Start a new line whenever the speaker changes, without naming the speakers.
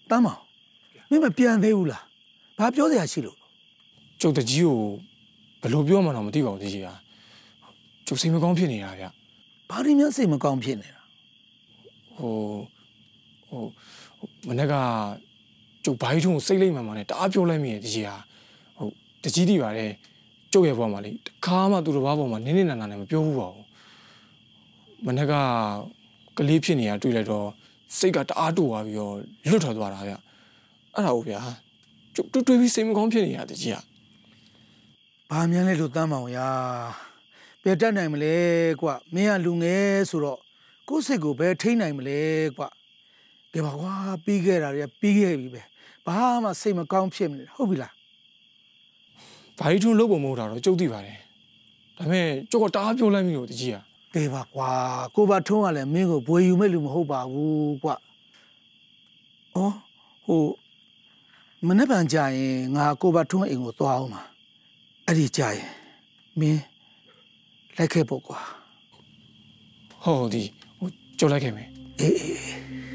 တမ်းမောင်မင်းမပြန်သေးဘူးလားဘာပြောစရာရှိလို့
ကျုပ်တကြီးကိုဘယ်လိုပြောမှတော့မသိပါဘူးတကြီးကကျုပ်စိတ်မကောင်းဖြစ်နေတာဗျ
ဘာလို့များစိတ်မကောင်းဖြစ်နေတာ
ဟိုမနေ့ကကျုပ်ဘိုင်းထုံးစိတ်လိမ့်မှန်မှနဲ့တအားပြောလိုက်မိရဲ့တကြီးဟာတကြီးတည်ပါတယ်ကျုပ်ရဲ့ဘဝမှာလေတခါမှသူတော်ဘာပေါ်မှာနင်းနေနာနာနဲ့မပြောဘူးပါဘူးမနေ့ကကလေးဖြစ်နေတာတွေ့လိုက်တော့စိတ်ကတအားတူသွားပြီးတော့လွတ်ထွက်သွားတာဗျအဲ့ဒါဟုတ်ဗျာကျုပ်တွေးပြီးစိတ်မကောင်းဖြစ်နေတာတကြီးက
ဘာများလဲလို့တမ်းမောင်ရာဘယ်တတ်နိုင်မလဲကွမင်းကလူငယ်ဆိုတော့ကိုယ်စိတ်ကိုဘယ်ထိန်းနိုင်မလဲကွကဲပါကွာပြီးခဲ့တာတွေကပြီးခဲ့ပြီပဲဘာမှစိတ်မကောင်းဖြစ်မနေဟုတ်ပြီလား
ဘာကြီးထုံးလုပ်ပုံမဟုတ်တာတော့ကျုပ်သိပါတယ်ဒါပေမဲ့ကျုပ်ကတအားပြောလိုက်မိလို့တကြီးက
ကဲပါကွာကိုပါထုံးကလည်းမင်းကိုဘွေယူမဲ့လူမဟုတ်ပါဘူးကွအော်ဟိုမနေ့ကကြာရင်ငါကိုပါထုံးအိမ်ကိုသွားအောင်ပါအဲ့ဒီကြာရင်မင်းလိုက်ခဲ့ပေါ့ကွာ
ဟုတ်ဒီကျုပ်လိုက်ခဲ့မယ်
အေး